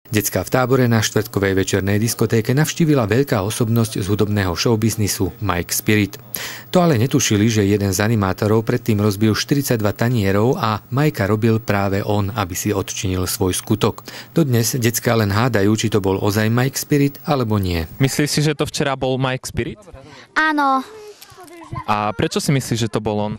Decká v tábore na štvrtkovej večernej diskotéke navštívila veľká osobnosť z hudobného showbiznisu Mike Spirit. To ale netušili, že jeden z animátorov predtým rozbil 42 tanierov a Majka robil práve on, aby si odčinil svoj skutok. Dodnes decká len hádajú, či to bol ozaj Mike Spirit alebo nie. Myslíš si, že to včera bol Mike Spirit? Áno. A prečo si myslíš, že to bol on?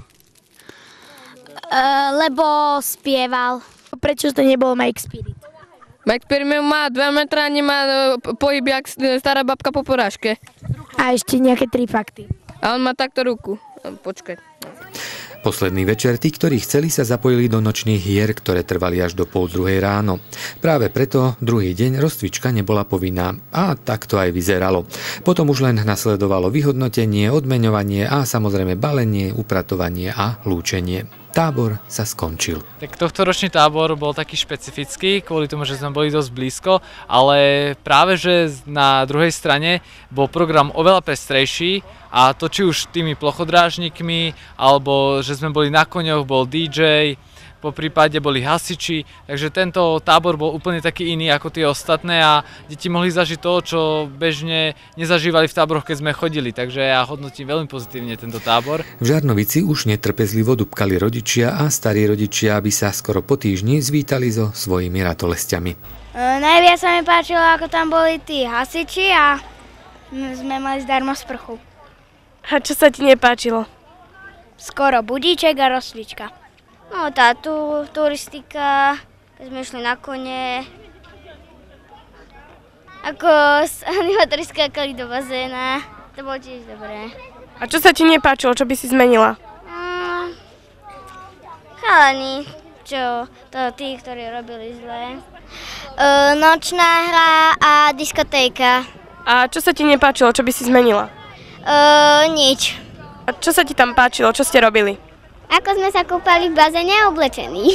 Lebo spieval. Prečo to nebol Mike Spirit? Mike Spirit má 2 metra, nemá pohyb jak stará babka po porážke. A ešte nejaké 3 fakty. A on má takto ruku. Počkaj. Posledný večer tí, ktorí chceli, sa zapojili do nočných hier, ktoré trvali až do 1:30 ráno. Práve preto druhý deň rozcvička nebola povinná. A tak to aj vyzeralo. Potom už len nasledovalo vyhodnotenie, odmeňovanie a samozrejme balenie, upratovanie a lúčenie. Tábor sa skončil. Tak tohtoročný tábor bol taký špecifický, kvôli tomu, že sme boli dosť blízko, ale práve že na druhej strane bol program oveľa pestrejší a to či už tými plochodrážnikmi, alebo že sme boli na koňoch, bol DJ, po prípade boli hasiči, takže tento tábor bol úplne taký iný ako tie ostatné a deti mohli zažiť to, čo bežne nezažívali v táboroch, keď sme chodili, takže ja hodnotím veľmi pozitívne tento tábor. V Žarnovici už netrpezlivo dúbkali rodičia a starí rodičia, aby sa skoro po týždni zvítali so svojimi ratolesťami. Najviac sa mi páčilo, ako tam boli tí hasiči a sme mali zdarma sprchu. A čo sa ti nepáčilo? Skoro budíček a rozcvička. No tá turistika, keď sme išli na kone, ako animátori skákali do bazéna, to bolo tiež dobré. A čo sa ti nepáčilo, čo by si zmenila? Chalani, tí, ktorí robili zle. Nočná hra a diskotéka. A čo sa ti nepáčilo, čo by si zmenila? Nič. A čo sa ti tam páčilo, čo ste robili? Ako sme sa kúpali v bazéne a oblečení.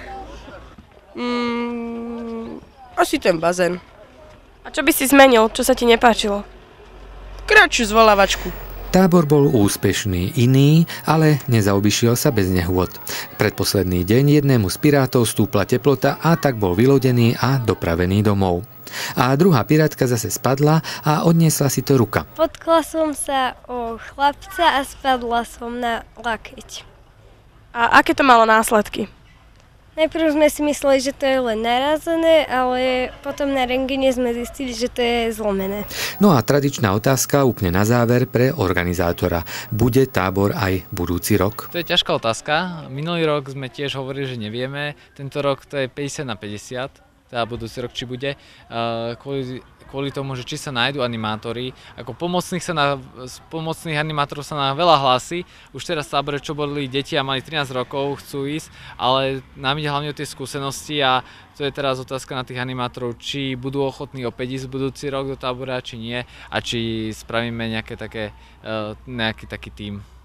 Asi ten bazén. A čo by si zmenil, čo sa ti nepáčilo? Kratšiu zvolávačku. Tábor bol úspešný, iný, ale nezaobišiel sa bez nehôd. Predposledný deň jednému z pirátov stúpla teplota a tak bol vylodený a dopravený domov. A druhá pirátka zase spadla a odniesla si to ruka. Potkla som sa o chlapca a spadla som na lakeť. A aké to malo následky? Najprv sme si mysleli, že to je len narazené, ale potom na rentgene sme zistili, že to je zlomené. No a tradičná otázka úplne na záver pre organizátora. Bude tábor aj budúci rok? To je ťažká otázka. Minulý rok sme tiež hovorili, že nevieme. Tento rok to je 50/50. Teda budúci rok či bude, kvôli tomu, že či sa nájdú animátori. Ako pomocných animátorov sa nám veľa hlási. Už teraz v tábore, čo boli deti a mali 13 rokov, chcú ísť, ale nám ide hlavne o tie skúsenosti a to je teraz otázka na tých animátorov, či budú ochotní opäť ísť budúci rok do tábora, či nie a či spravíme nejaký taký tím.